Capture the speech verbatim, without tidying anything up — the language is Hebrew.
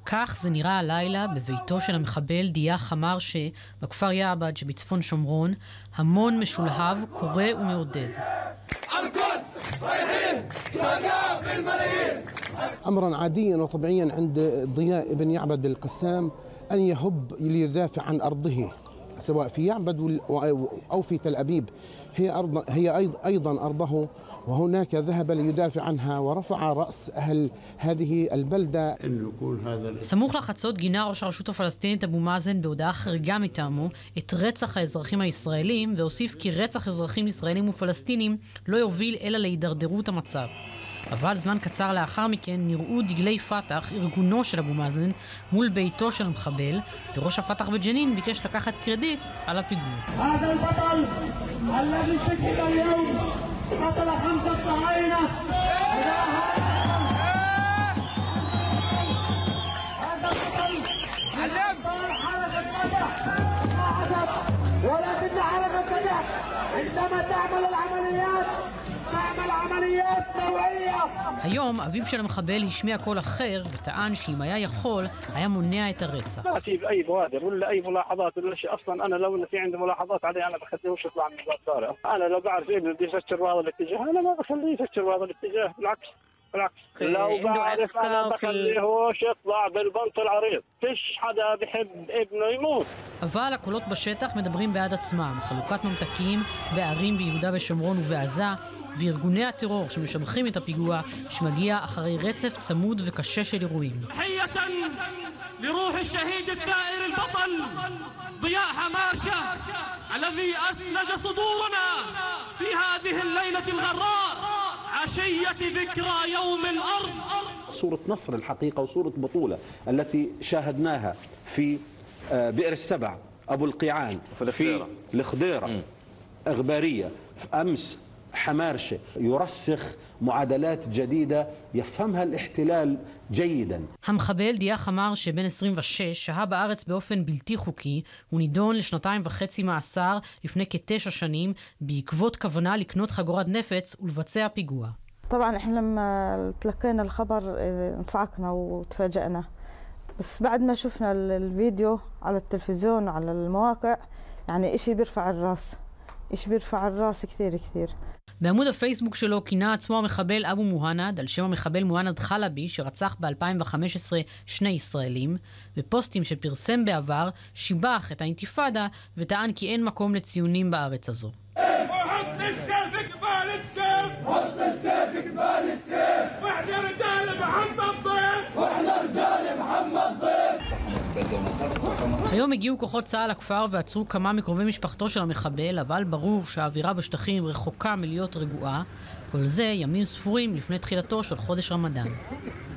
כך זה נראה הלילה בביתו של המחבל דיה חמר שבכפר יעבד שבצפון שומרון. המון משולהב, קורא ומעודד. أمرا عاديا وطبيعيا عند ضياء بن يعبد القسام أن يهب ليدافع عن أرضه سواء في يعبد أو في تل أبيب. هي أرض هي أيضا أرضه، وهناك ذهب ليدافع عنها ورفع رأس أهل هذه البلدة. סמוך לחצות גינה ראש הרשות הפלסטינית אבו מאזן בהודעה חריגה מטעמו את רצח האזרחים הישראלים, והוסיף כי רצח אזרחים ישראלים ופלסטינים לא יוביל אלא להידרדרות המצב. אבל זמן קצר לאחר מכן נראו דגלי פתח, ארגונו של אבו מאזן, מול ביתו של המחבל, וראש הפתח בג'נין ביקש לקחת קרדיט על הפיגוע. هذا البطل الذي استشهد اليوم قتل خمسة صهاينة. هذا البطل علم حركة فتح ولكن حركة فتح عندما تعمل العمليات تعمل عمليات نوعية. היום אביו של המחבל השמיע קול אחר וטען שאם היה יכול היה מונע את הרצח. ما في اي بوادر ولا اي ملاحظات ولا شيء اصلا. انا لو في عندي ملاحظات عليه انا بخليهوش يطلع من الشارع. انا لو بعرف ابني بده يفكر بهذا الاتجاه انا ما بخليه يفكر بهذا الاتجاه، بالعكس بالعكس لو بعرف انا بخليهوش يطلع بالبنط العريض. فيش حدا بحب ابنه يموت. אבל הקולות בשטח מדברים בעד עצמם. חלוקת ממתקים בערים ביהודה ושומרון ובעזה, וארגוני הטרור שמשבחים את הפיגוע שמגיע אחרי רצף צמוד וקשה של אירועים. تحية لروح الشهيد الثائر البطل ضياء حمارشة الذي أثلج صدورنا في هذه الليلة الغراء عشية ذكرى يوم الأرض. صورة نصر الحقيقة وصورة بطولة التي شاهدناها في بئر السبع، أبو القيعان، في الخضيرة، إغبارية، أمس حمارشة، يرسخ معادلات جديدة يفهمها الاحتلال جيدا. המחבל דיה חמר שבן עשרים ושש שהה בארץ באופן בלתי חוקי, הוא נידון לשנתיים וחצי מאסר לפני כתשע שנים בעקבות כוונה לקנות חגורת נפץ ולבצע פיגוע. طبعا احنا لما تلقينا الخبر انصعقنا وتفاجئنا، بس بعد ما شفنا الفيديو على التلفزيون على المواقع يعني اشي بيرفع الراس، اشي بيرفع الراس كثير كثير. בעמוד הפייסבוק שלו כינה עצמו המחבל אבו מוהנד על שם המחבל מוהנד חלבי שרצח ב-אלפיים וחמש עשרה שני ישראלים. בפוסטים שפרסם בעבר שיבח את האינתיפאדה וטען כי אין מקום לציונים בארץ הזו. وحط السيف قبال السيف، حط السيف قبال السيف، واحنا رجال محمد ضيف، واحنا رجال محمد ضيف. היום הגיעו כוחות צה"ל לכפר ועצרו כמה מקרובי משפחתו של המחבל, אבל ברור שהאווירה בשטחים רחוקה מלהיות רגועה. כל זה ימים ספורים לפני תחילתו של חודש רמדאן.